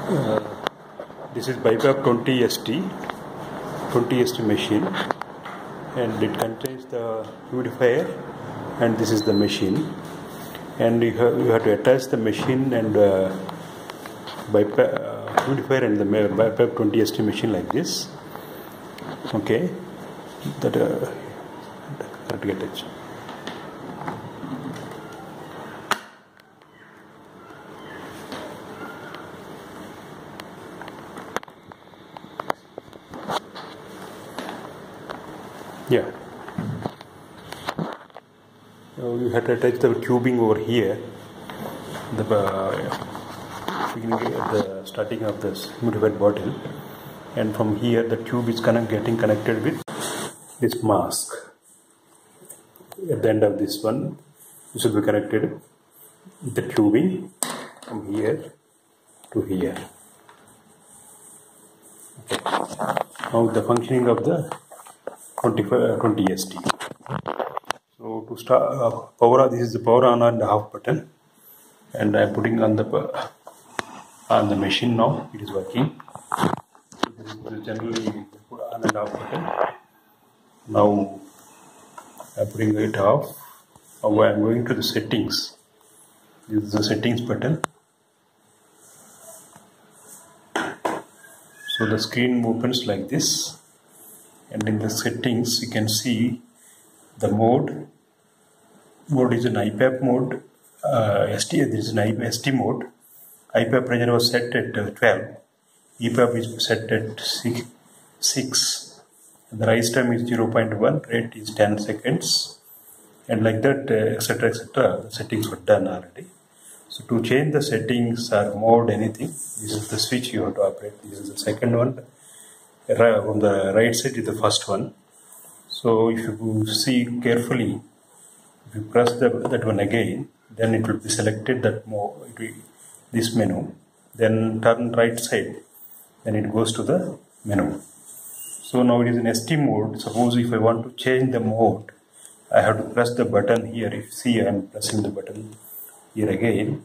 Uh, this is BiPAP 20 ST machine, and it contains the humidifier, and this is the machine, and you have to attach the machine and BiPAP humidifier and the BiPAP 20 ST machine like this. Okay, that have to get attached. Yeah. You have to attach the tubing over here, the beginning at the starting of this humidified bottle, and from here the tube is getting connected with this mask. At the end of this one, this will be connected with the tubing from here to here. Okay. Now the functioning of the 20 ST. So to start power, this is the power on and off button, and I am putting on the machine now. It is working. So this is generally put on and off button. Now I am putting it off. Now I am going to the settings. This is the settings button. So the screen opens like this, and in the settings you can see the mode. Mode is an IPAP mode. This is an ST mode. IPAP pressure was set at 12. EPAP is set at 6. The rise time is 0.1. Rate is 10 seconds. And like that, etc. etc. The settings were done already. So to change the settings or mode, anything, this is the switch you have to operate. This is the second one. On the right side is the first one. So if you see carefully, if you press that one again, then it will be selected that this menu. Then turn right side, then it goes to the menu. So now it is in ST mode. Suppose if I want to change the mode, I have to press the button here. If you see, I am pressing the button here again.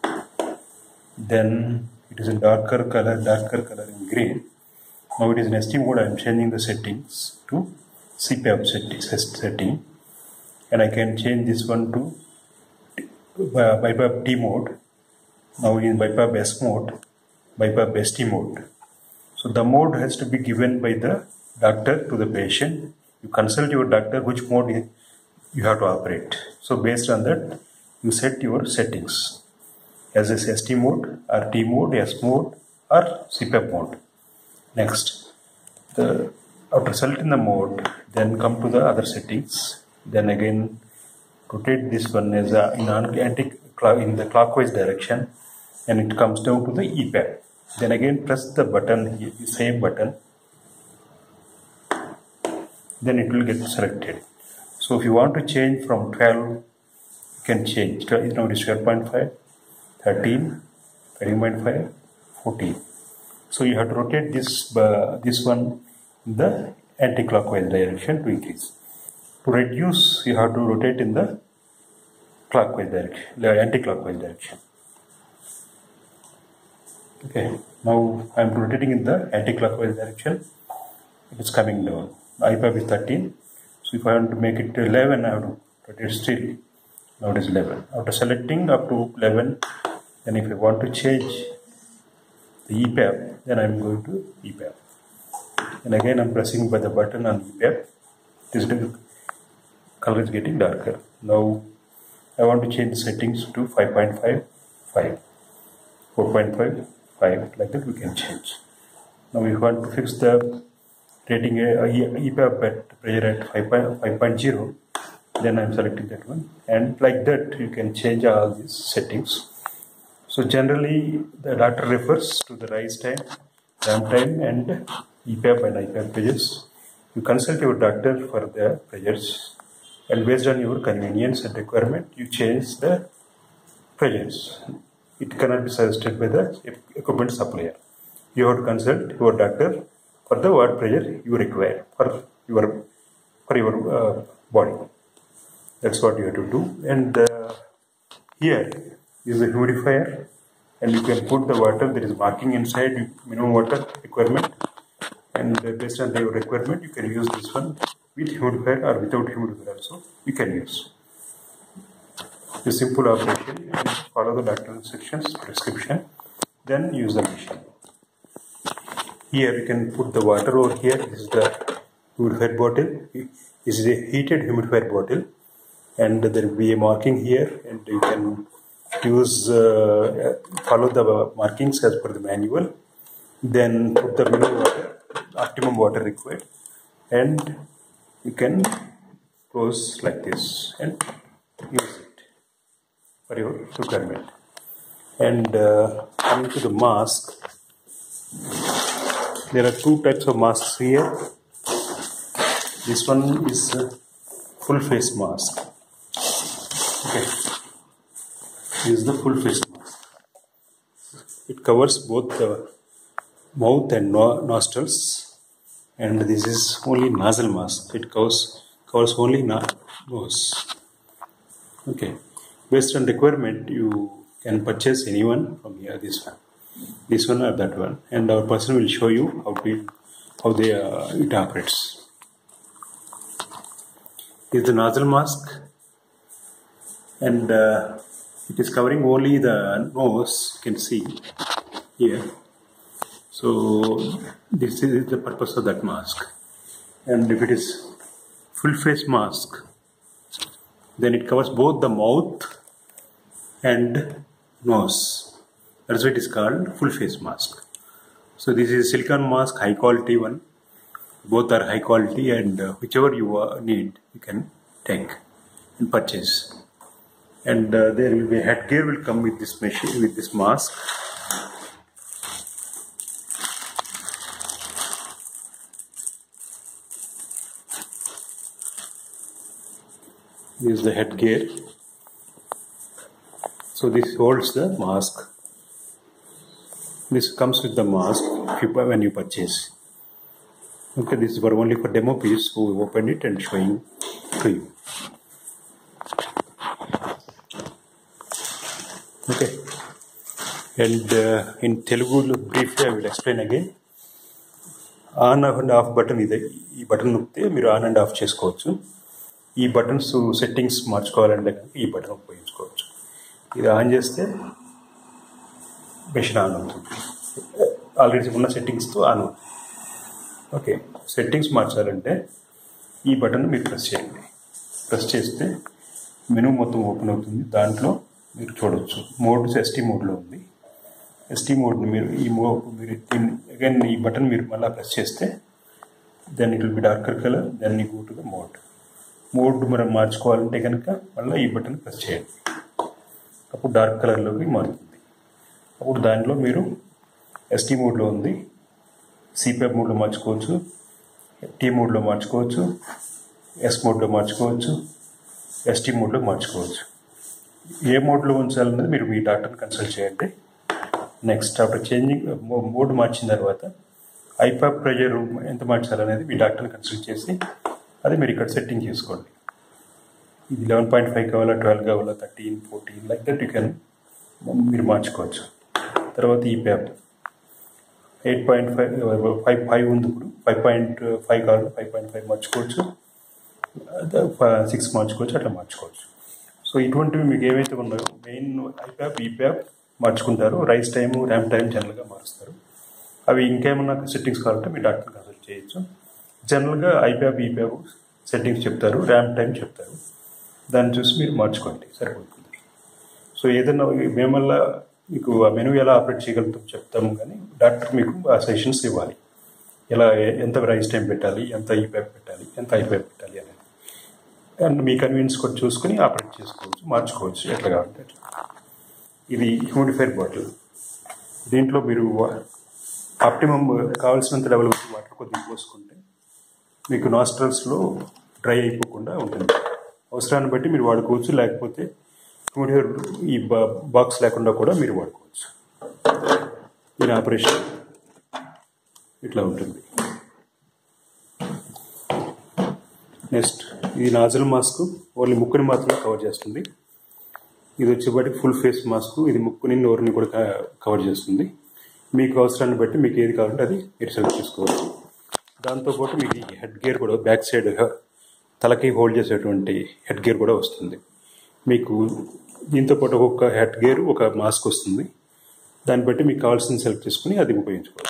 Then it is in darker color in green. Now it is in ST mode. I am changing the settings to CPAP setting, and I can change this one to BiPAP T mode. Now in BiPAP S mode, BiPAP ST mode. So the mode has to be given by the doctor to the patient. You consult your doctor which mode you have to operate. So based on that, you set your settings as a ST mode or T mode, S mode or CPAP mode. Next, after selecting the mode, then come to the other settings. Then again rotate this one as in the clockwise direction, and it comes down to the EPAP. Then again press the button here, the same button. Then it will get selected. So if you want to change from 12, you can change. Now it is 12.5, 13, 13.5, 14. So you have to rotate this one in the anti-clockwise direction to increase. To reduce, you have to rotate in the clockwise direction, the anti-clockwise direction. Okay, now I am rotating in the anti-clockwise direction. It is coming down. IPAP is 13. So if I want to make it to 11, I have to rotate still. Now it is 11. After selecting up to 11, then if I want to change the EPAP, then I am going to EPAP. And again I am pressing by the button on EPAP. The color is getting darker. Now I want to change the settings to 5.5, 5, 4.5, 5. Like that we can change. Now we want to fix the rating EPAP at pressure at 5.0. Then I am selecting that one. And like that you can change all these settings. So generally the doctor refers to the rise time, ramp time and EPAP and IPAP pressures. You consult your doctor for the pressures, and based on your convenience and requirement you change the pressures. It cannot be suggested by the equipment supplier. You have to consult your doctor for the what pressure you require for your body. That's what you have to do. And here is the humidifier and you can put the water. There is marking inside, minimum water requirement, and based on the requirement, you can use this one with humidifier or without humidifier also. You can use the simple operation and follow the doctor instructions, prescription, then use the machine. Here you can put the water over here. This is the humidifier bottle. This is a heated humidifier bottle, and there will be a marking here, and you can use follow the markings as per the manual. Then put the minimum water, optimum water required, and you can close like this and use it for your requirement. And coming to the mask, there are two types of masks here. This one is a full face mask. Okay, this is the full face mask. It covers both the mouth and nostrils, and this is only nasal mask. It covers only nose. Okay, based on requirement, you can purchase anyone from here. This one or that one, and our person will show you how it operates. This is the nozzle mask, and it is covering only the nose. You can see here. So this is the purpose of that mask. And if it is full face mask, then it covers both the mouth and nose. That's why it is called full face mask. So this is a silicone mask, high quality one. Both are high quality, and whichever you need, you can take and purchase. And there will be a headgear will come with this machine, with this mask. This is the headgear. So this holds the mask. This comes with the mask when you purchase. Okay, this is only for demo piece. So we open it and showing to you. Okay, and in Telugu briefly I will explain again. On and off button ide. Ee button nokte meeru on and off chesukovachu. Ee buttons settings మార్చుకోవాలంటే ఈ button ఉపయోగించుకోవచ్చు. ఇది on చేస్తే machine on అవుతుంది. Already ఉన్న సెట్టింగ్స్తో on అవుతుంది. Okay, settings మార్చాలంటే ఈ బటన్ మీరు ప్రెస్ చేయండి. ప్రెస్ చేస్తే మెనూ మొత్తం ఓపెన్ అవుతుంది. దాంట్లో మీరు చూడవచ్చు మోడ్ ఎస్టీ మోడ్లో ఉంది. ఎస్టీ మోడ్ని మీరు అగైన్ ఈ బటన్ మీరు మళ్ళీ ప్రెస్ చేస్తే then it will be darker colour. Then you go to the mode మనం మార్చుకోవాలంటే కనుక మళ్ళీ ఈ బటన్ ప్రెస్ చేయండి. అప్పుడు డార్క్ కలర్లోకి మారుతుంది. అప్పుడు దాంట్లో మీరు ఎస్టీ మోడ్లో ఉంది, సిపిఎఫ్ మోడ్లో మార్చుకోవచ్చు, టీ మోడ్లో మార్చుకోవచ్చు, ఎస్ మోడ్లో మార్చుకోవచ్చు, ఎస్టీ మోడ్లో మార్చుకోవచ్చు. ఏ మోడ్లో ఉంచాలన్నది మీరు మీ డాక్టర్ని కన్సల్ట్ చేయండి. నెక్స్ట్ ఆఫ్టర్ చేంజింగ్ మోడ్ మార్చిన తర్వాత ఐపాప్ ప్రెషర్ ఎంత మార్చాలనేది మీ డాక్టర్ని కన్సల్ట్ చేసి అది మీరు ఇక్కడ సెట్టింగ్ చేసుకోండి. ఇది 11.5 కావాలా, 12 కావాలా, 13, 14 లైక్ దట్ యూ కెన్ మీరు మార్చుకోవచ్చు. తర్వాత ఈ ప్యాప్ 8.5 ఉంది. ఇప్పుడు 5.5 కావాలి, 5.5 మార్చుకోవచ్చు, 6 మార్చుకోవచ్చు, అట్లా మార్చుకోవచ్చు. సో ఇటువంటివి మీకు ఏవైతే ఉన్నాయో మెయిన్ ఐప్యాప్, ఈప్యాప్ మార్చుకుంటారు. రైస్ టైము, ర్యామ్ టైం జనరల్గా మారుస్తారు. అవి ఇంకేమన్నా సెట్టింగ్స్ కావాలంటే మీ డాక్టర్ కన్సల్ట్ చేయొచ్చు. జనరల్గా ఐప్యాప్, ఈప్యాప్ సెట్టింగ్స్ చెప్తారు, ర్యామ్ టైం చెప్తారు. దాన్ని చూసి మీరు మార్చుకోండి, సరిపోతుంది. సో ఏదైనా మేమల్లా మీకు ఆ మెనూ ఎలా ఆపరేట్ చేయగలుగుతాం చెప్తాము, కానీ డాక్టర్ మీకు ఆ సెషన్స్ ఇవ్వాలి. ఎలా ఎంత రైస్ టైం పెట్టాలి, ఎంత ఈప్యాప్ పెట్టాలి, ఎంత ఐప్యాప్ పెట్టాలి అనేది. అండ్ మీ కన్వీనియన్స్ కూడా చూసుకుని ఆపరేట్ చేసుకోవచ్చు, మార్చుకోవచ్చు ఎట్లా కావాలంటే అట్లా. ఇది హ్యూమిడిఫైర్ బాటిల్. దీంట్లో మీరు ఆప్టిమమ్ కావాల్సినంత లెవెల్ వాటర్ కొద్దిగా పోసుకుంటే మీకు నాస్ట్రల్స్లో డ్రై అయిపోకుండా ఉంటుంది. అవసరాన్ని బట్టి మీరు వాడుకోవచ్చు, లేకపోతే హ్యూమిడిఫైర్ ఈ బాక్స్ లేకుండా కూడా మీరు వాడుకోవచ్చు. దీని ఆపరేషన్ ఇట్లా ఉంటుంది. నెక్స్ట్ ఈ నాజల్ మాస్క్ ఓన్లీ ముక్కుని మాత్రమే కవర్ చేస్తుంది. ఇది వచ్చేపాటికి ఫుల్ ఫేస్ మాస్క్. ఇది ముక్కుని నోరుని కూడా కవర్ చేస్తుంది. మీకు అవసరాన్ని బట్టి మీకు ఏది కావాలంటే అది మీరు సెలెక్ట్ చేసుకోవచ్చు. దాంతోపాటు మీకు ఈ హెడ్ గేర్ కూడా బ్యాక్ సైడ్ తలకి హోల్డ్ చేసేటువంటి హెడ్ గేర్ కూడా వస్తుంది. మీకు దీంతోపాటు ఒక్కొక్క హెడ్ గేర్ ఒక మాస్క్ వస్తుంది. దాన్ని బట్టి మీకు కావాల్సింది సెలెక్ట్ చేసుకుని అది ఉపయోగించుకోవచ్చు.